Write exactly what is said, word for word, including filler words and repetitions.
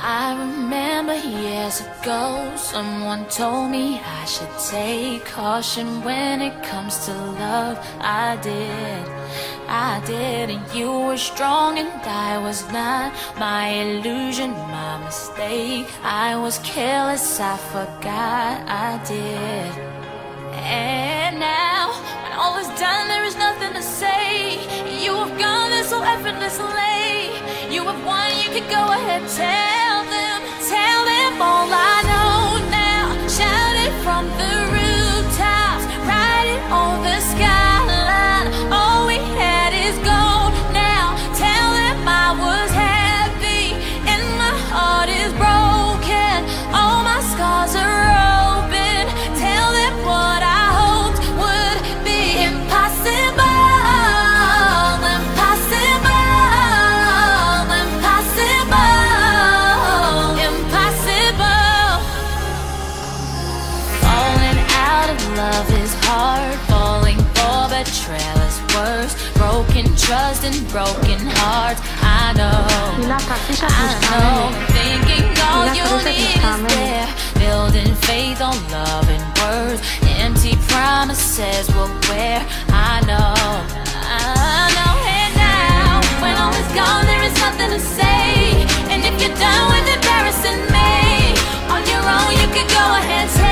I remember years ago, someone told me I should take caution when it comes to love. I did, I did, and you were strong and I was not. My illusion, my mistake. I was careless, I forgot I did. And now, when all is done, there is nothing to say. You have gone there so effortlessly. You have won, you could go ahead, tell them, tell them all I know now. Shout it from the rooftops, write it on the skyline. All we had is gold now. Tell them I was happy and my heart is broken. All my scars are open. Tell them what I hoped would be impossible. Love is hard, falling for betrayal is worse. Broken trust and broken hearts. I know, I know. Thinking all you need is there, building faith on love and words. Empty promises will wear. I know, I know. And now, when all is gone, there is nothing to say. And if you're done with embarrassing me, on your own you can go ahead.